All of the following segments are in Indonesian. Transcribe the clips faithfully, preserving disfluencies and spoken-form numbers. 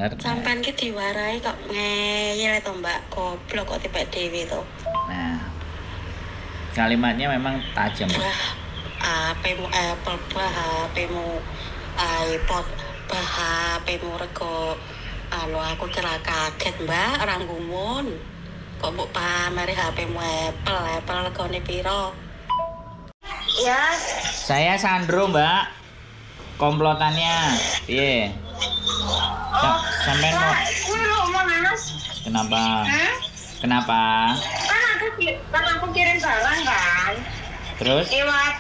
Sampean ki diwarai kok ngeyel to Mbak, goblok kok tiba dewe to. Nah, kalimatnya memang tajam. Bah, H P-mu Apple, bah H P-mu iPod, bah H P-mu rego. Alo aku kira kaget Mbak, orang gumun. Kok mbok pameri H P-mu Apple, Apple regane piro? Ya, Saya Sandro, Mbak. Komplotannya, piye? oh, Sampai mau kuwi lho Mas. kenapa? Hah? Kenapa? Kan aku ki- kan aku kirim barang kan. Terus? Lewat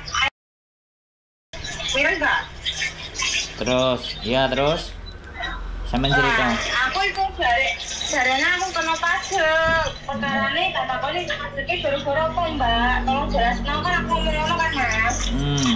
Miras enggak? Terus, ya terus. Sampai cerita. Nah, aku itu dari jarene aku kena pajak. Perkarane kata kok iki pajaknya gara-gara apa, Mbak? Tolong jelasno kan aku ngomong kan, Mas. Hmm.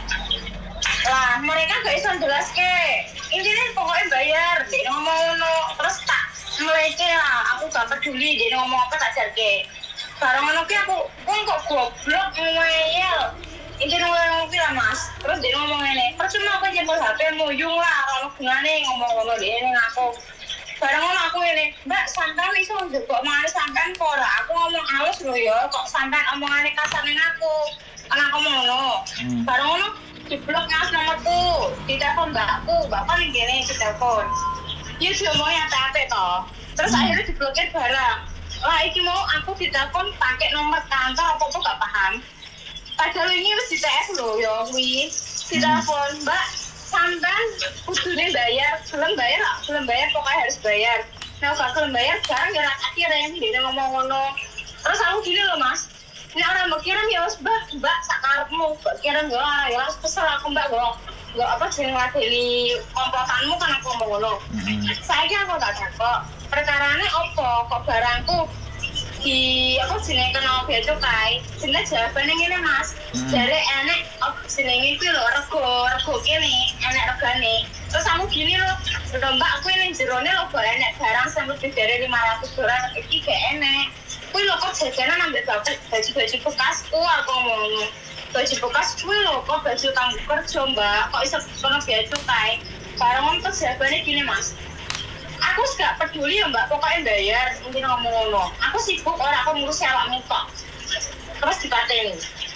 Lah, mereka gak iso jelaske. Intinya pokoknya bayar, dia ngomong ngono. Terus tak meleke lah, aku gak peduli dia ngomong apa tak jarke. Barang ngono ki aku, kok kok goblok ngeyel. Intinya ngomong lah Mas. Terus dia ngomong ngene, percuma aku jempol H P muyung lah, kalau gunane ngomong ngono dia ini ngaku. Barang ngono aku ini, Mbak sampean iso njebok mangane sampean kok ora. Aku ngomong halus lho ya, kok sampean omongane kasar ning aku. Kan aku ngono. Hmm. Barang ngono diblok Mas nomorku, ditelepon mbakku, bapak nih gini ditelepon. Ya semuanya capek toh. Terus Hmm. akhirnya diblokir barang. Lah iki mau aku ditelepon pakai nomor kantor apa apa gak paham. Padahal ini harus di T S loh ya kuwi. Ditelepon, Mbak, sampean kudune bayar, belum bayar lah, belum bayar pokoknya harus bayar. Nah, kalau belum bayar sekarang ya akhirnya yang dia ngomong ngono. Terus aku gini loh Mas. Ini orang mau kirim ya mas, mbak, mbak sakarepmu, mbak kirim ya orang ya, kesel aku mbak, gak, gak apa sih ngeladeni komplotanmu kan aku ngomong ngono. Hmm. Saya kira aku tak takut, perkaranya apa, kok barangku di apa sini kena bea cukai, sini jawabannya gini mas, Hmm. dari enek apa sini itu loh rego, rego gini, enek regane. Terus aku gini loh, udah mbak aku ini jerone loh, boleh enek barang sampai lebih dari lima ratus dolar, ini gak enek. Kuwi lho kok jajanan ambil baju-baju bekasku aku ngomong. Baju bekas kuwi lho kok baju kanggo kerja, Mbak. Kok iso kena bea cukai. Barang untuk jawabannya gini, Mas. Aku gak peduli ya, Mbak. Pokoknya bayar, mungkin ngomong ngono. Aku sibuk ora aku ngurus awakmu tok. Terus dipateni.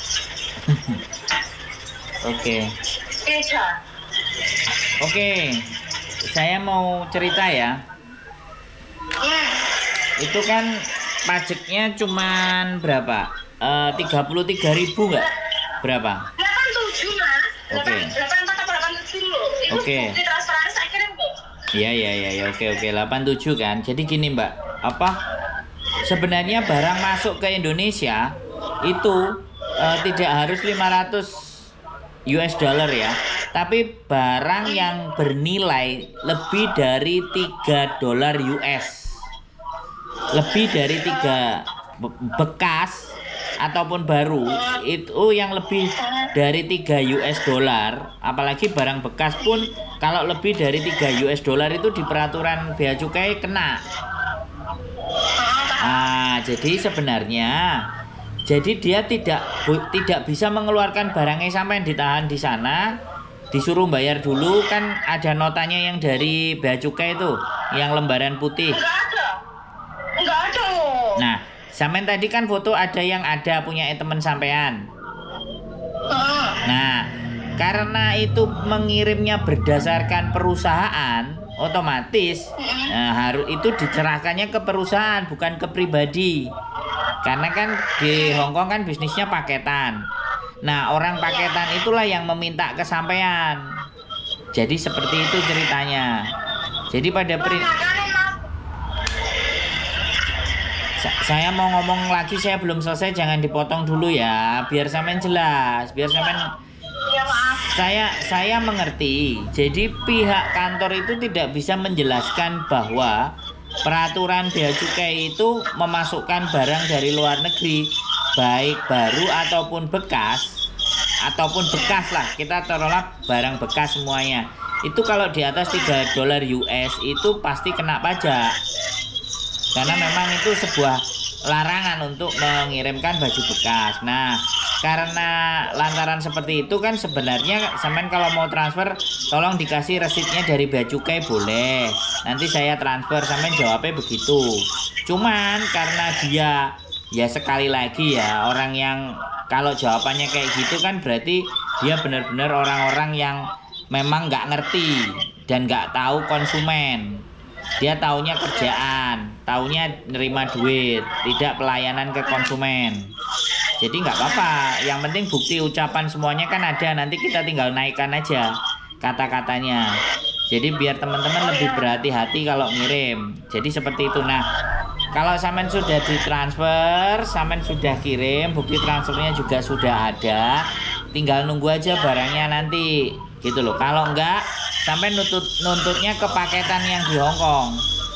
Oke. Iya. Oke. Saya mau cerita ya. Hmm. Itu kan pajaknya cuman berapa? Eh, tiga puluh tiga ribu nggak? Berapa? delapan puluh tujuh, Mas. Oke. delapan puluh empat atau delapan puluh tujuh loh. Itu Oke. bukti transferan saya kirim kok. Iya iya iya ya, oke oke delapan puluh tujuh kan. Jadi gini Mbak, apa sebenarnya barang masuk ke Indonesia itu eh, tidak harus lima ratus U S dollar ya. Tapi barang yang bernilai lebih dari tiga dolar U S. Lebih dari tiga be- bekas ataupun baru itu yang lebih dari tiga U S dollar, apalagi barang bekas pun kalau lebih dari tiga U S dollar itu di peraturan bea cukai kena. Ah, jadi sebenarnya jadi dia tidak bu- tidak bisa mengeluarkan barangnya sampai ditahan di sana, disuruh bayar dulu kan ada notanya yang dari bea cukai itu, yang lembaran putih. Enggak ada. Enggak ada. Nah, sampean tadi kan foto ada yang ada punya teman sampean. Heeh. Nah, karena itu mengirimnya berdasarkan perusahaan, otomatis nah, harus itu dicerahkannya ke perusahaan bukan ke pribadi. Karena kan di Hongkong kan bisnisnya paketan. Nah, orang paketan itulah yang meminta ke sampean. Jadi seperti itu ceritanya. Jadi pada pri Sa- saya mau ngomong lagi, saya belum selesai, jangan dipotong dulu ya, biar sampean jelas, biar sampean. Ya maaf. Saya saya mengerti. Jadi pihak kantor itu tidak bisa menjelaskan bahwa peraturan bea cukai itu memasukkan barang dari luar negeri, baik baru ataupun bekas, ataupun bekas lah, kita taruhlah barang bekas semuanya. Itu kalau di atas tiga dolar U S itu pasti kena pajak. Karena memang itu sebuah larangan untuk mengirimkan baju bekas. Nah, karena lantaran seperti itu kan sebenarnya sampean kalau mau transfer tolong dikasih resitnya dari bea cukai boleh. Nanti saya transfer, sampean jawabnya begitu. Cuman karena dia ya sekali lagi ya orang yang kalau jawabannya kayak gitu kan berarti dia benar-benar orang-orang yang memang nggak ngerti dan nggak tahu konsumen. Dia taunya kerjaan, taunya nerima duit, tidak pelayanan ke konsumen. Jadi nggak apa-apa, yang penting bukti ucapan semuanya kan ada, nanti kita tinggal naikkan aja kata-katanya. Jadi biar teman-teman lebih berhati-hati kalau ngirim. Jadi seperti itu. Nah, kalau sampean sudah ditransfer, sampean sudah kirim, bukti transfernya juga sudah ada, tinggal nunggu aja barangnya nanti, gitu loh. Kalau enggak, sampean nuntut nuntutnya ke paketan yang di Hong Kong.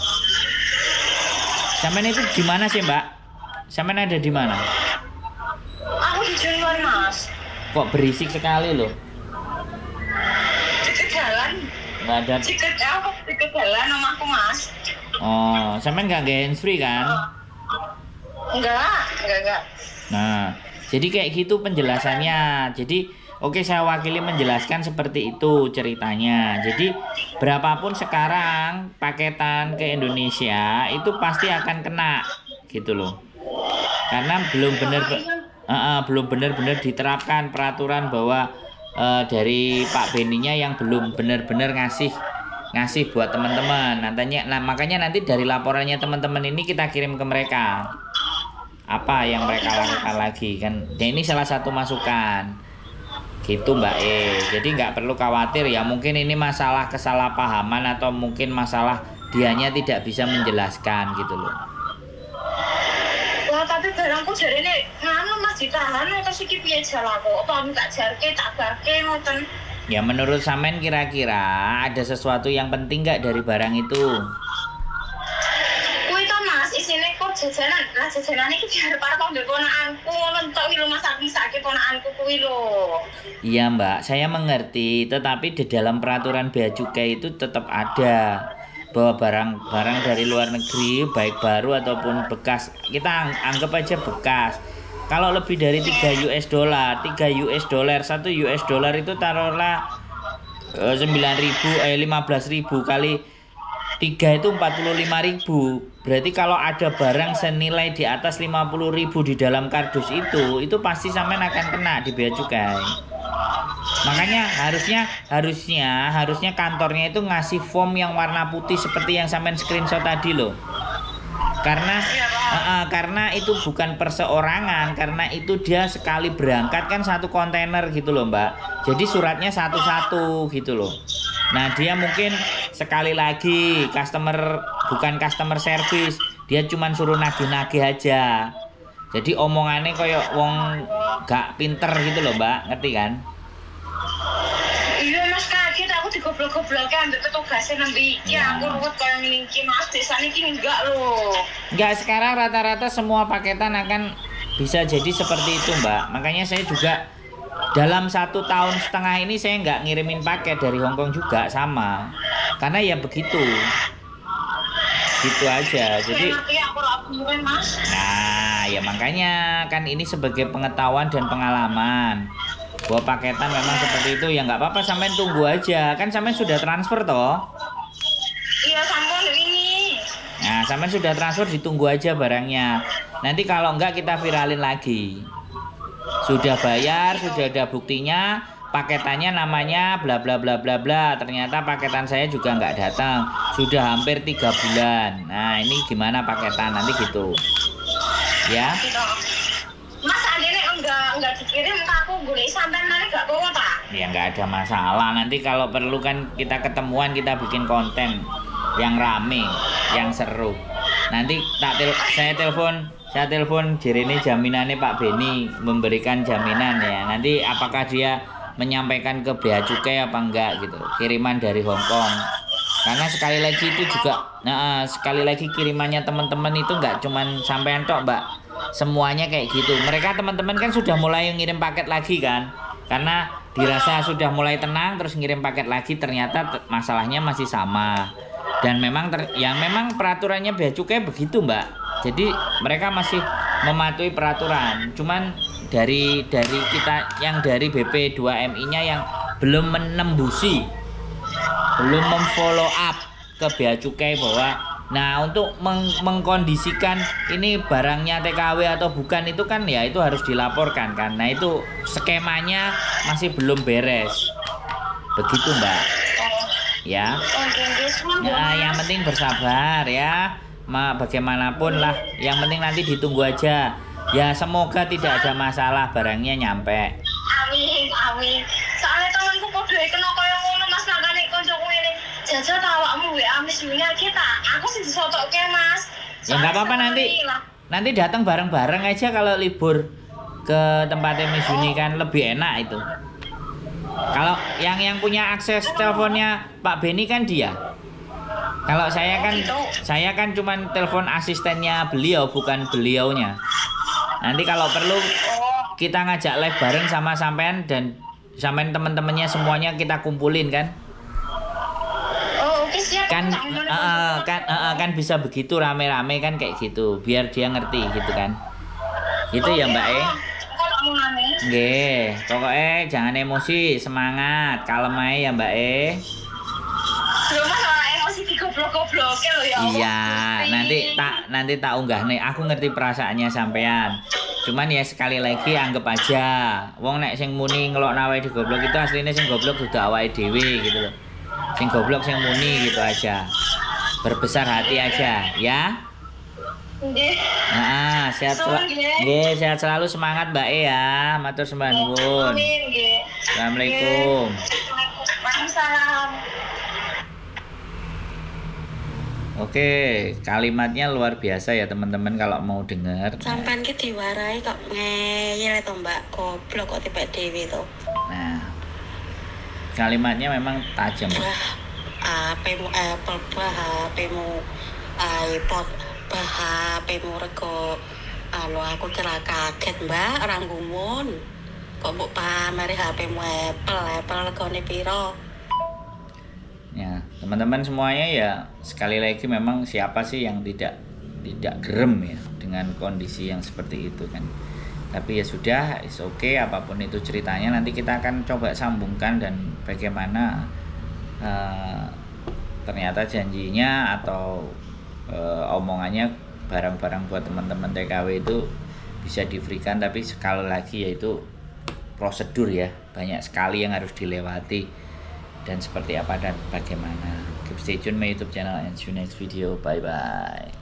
Sampean itu di mana sih, Mbak? Sampean ada di mana? Aku di Junwan, Mas. Kok berisik sekali loh? Dekat jalan. Nggak ada. Dekat apa? Dekat jalan rumahku, Mas. Oh, sampean nggak nggak hands free kan? Enggak, enggak, enggak. Nah, jadi kayak gitu penjelasannya. Jadi, oke saya wakili menjelaskan seperti itu ceritanya. Jadi, berapapun sekarang paketan ke Indonesia itu pasti akan kena, gitu loh. Karena belum benar, uh, uh, belum benar-benar diterapkan peraturan bahwa uh, dari Pak Beninya yang belum benar-benar ngasih ngasih buat teman-teman. Nantinya, nah makanya nanti dari laporannya teman-teman ini kita kirim ke mereka. Apa yang mereka lakukan lagi kan? Dan ini salah satu masukan. Gitu Mbak E. Jadi nggak perlu khawatir ya. Mungkin ini masalah kesalahpahaman atau mungkin masalah dianya tidak bisa menjelaskan gitu loh. Wah, tapi barangku jari ini nganu Mas ditahan atau siki piye jalaku? Apa tak jarke tak barke ngoten? Ya menurut sampean kira-kira ada sesuatu yang penting nggak dari barang itu? Kuwi to Mas, isine kok jajanan. Lah jajanan iki biar para kok ponakanku entuk iki lho Mas, aku sakit ponakanku kuwi lho. Iya Mbak, saya mengerti, tetapi di dalam peraturan bea cukai itu tetap ada bahwa barang-barang dari luar negeri baik baru ataupun bekas, kita ang anggap aja bekas. Kalau lebih dari tiga U S dollar, tiga U S dollar, satu U S dollar itu taruhlah eh, sembilan ribu, eh lima belas ribu kali tiga itu empat puluh lima ribu. Berarti kalau ada barang senilai di atas lima puluh ribu di dalam kardus itu, itu pasti sampean akan kena di bea cukai. Makanya harusnya harusnya harusnya kantornya itu ngasih form yang warna putih seperti yang sampean screenshot tadi loh. Karena uh, uh, karena itu bukan perseorangan, karena itu dia sekali berangkat kan satu kontainer gitu loh Mbak. Jadi suratnya satu-satu gitu loh. Nah dia mungkin sekali lagi customer bukan customer service, dia cuman suruh nagih-nagih aja. Jadi omongannya kayak wong gak pinter gitu loh Mbak, ngerti kan? Iya Mas, kaget aku digoblok-goblok ambek petugasnya nembe iki. Aku ruwet koyo ngene iki Mas, desane iki enggak loh. Enggak, sekarang rata-rata semua paketan akan bisa jadi seperti itu Mbak. Makanya saya juga dalam satu tahun setengah ini saya nggak ngirimin paket dari Hong Kong juga sama. Karena ya begitu. Gitu aja. Jadi nah ya makanya kan ini sebagai pengetahuan dan pengalaman bahwa paketan memang seperti itu. Ya nggak apa-apa, sampean tunggu aja, kan sampean sudah transfer toh. Iya sampun ini. Nah sampean sudah transfer, ditunggu aja barangnya. Nanti kalau enggak kita viralin lagi. Sudah bayar, sudah ada buktinya, paketannya namanya bla bla bla bla bla, ternyata paketan saya juga nggak datang, sudah hampir tiga bulan. Nah ini gimana paketan, nanti gitu ya. Mas adine enggak enggak dikirim ke aku, golek sampean mana gak apa-apa ta? Ya nggak ada masalah, nanti kalau perlu kan kita ketemuan, kita bikin konten yang rame, yang seru. Nanti tak tel saya telepon saya telepon Jerene jaminannya Pak Beni, memberikan jaminan ya. Nanti apakah dia menyampaikan ke bea cukai apa enggak gitu, kiriman dari Hong Kong. Karena sekali lagi itu juga, nah sekali lagi kirimannya teman-teman itu enggak cuman sampean tok Mbak, semuanya kayak gitu. Mereka teman-teman kan sudah mulai ngirim paket lagi kan, karena dirasa sudah mulai tenang, terus ngirim paket lagi, ternyata masalahnya masih sama. Dan memang ter yang memang peraturannya bea cukai begitu Mbak. Jadi mereka masih mematuhi peraturan, cuman dari dari kita yang dari B P dua M I-nya yang belum menembusi, belum memfollow up ke Bea Cukai bahwa nah untuk meng mengkondisikan ini barangnya T K W atau bukan itu kan ya itu harus dilaporkan kan. Nah itu skemanya masih belum beres. Begitu Mbak. Ya. Nah, yang penting bersabar ya. Ma, bagaimanapun lah, yang penting nanti ditunggu aja. Ya semoga tidak ada masalah barangnya nyampe. Amin, amin. Soalnya temanku kok dhewe kena kaya ngono Mas nangane koncoku ini. Jajal ta awakmu W A Miss Yuni kita. Aku sih disotokke Mas. Ya nggak apa-apa nanti. Nanti datang bareng-bareng aja kalau libur ke tempatnya Miss Yuni kan lebih enak itu. Kalau yang yang punya akses teleponnya Pak Beni kan dia. Kalau saya kan saya kan cuman telepon asistennya beliau bukan beliaunya. Nanti kalau perlu kita ngajak live bareng sama sampean dan sampean teman-temannya semuanya kita kumpulin kan. Oh, oke siap. Kan uh, kan uh, kan bisa begitu rame-rame kan kayak gitu. Biar dia ngerti gitu kan. Gitu ya Mbak E. Nggih, pokoknya jangan emosi, semangat, kalem aja ya Mbak E. Loh Mas ora emosi digoblok-gobloke lho ya. Iya, nanti tak nanti tak unggah nih. Aku ngerti perasaannya sampean. Cuman ya sekali lagi anggap aja, wong nek sing muni ngelokno awake digoblok itu aslinya sing goblok dudu awake dhewe gitu loh. Sing goblok sing muni gitu aja. Berbesar hati aja, ya. Nggih. Nah, sehat selalu. Nggih, sehat selalu, semangat Mbak E ya. Matur sembah nuwun. Amin nggih. Assalamualaikum. Waalaikumsalam. Oke, kalimatnya luar biasa ya teman-teman kalau mau dengar. Sampan ki diwarai kok ngeyel to Mbak, goblok kok tipe dhewe to. Nah, kalimatnya memang tajam. Bah, H P-mu Apple, bah H P-mu iPod, bah H P-mu rego anu aku kira kaget Mbak, orang gumun. Kok mbok pameri H P-mu Apple, Apple regane piro? Ya, teman-teman semuanya ya sekali lagi memang siapa sih yang tidak tidak gerem ya dengan kondisi yang seperti itu kan. Tapi ya sudah, is okay apapun itu ceritanya nanti kita akan coba sambungkan dan bagaimana uh, ternyata janjinya atau uh, omongannya barang-barang buat teman-teman T K W itu bisa di-free-kan, tapi sekali lagi yaitu prosedur ya, banyak sekali yang harus dilewati. Dan seperti apa dan bagaimana. Keep stay tune my YouTube channel and see you next video. Bye bye.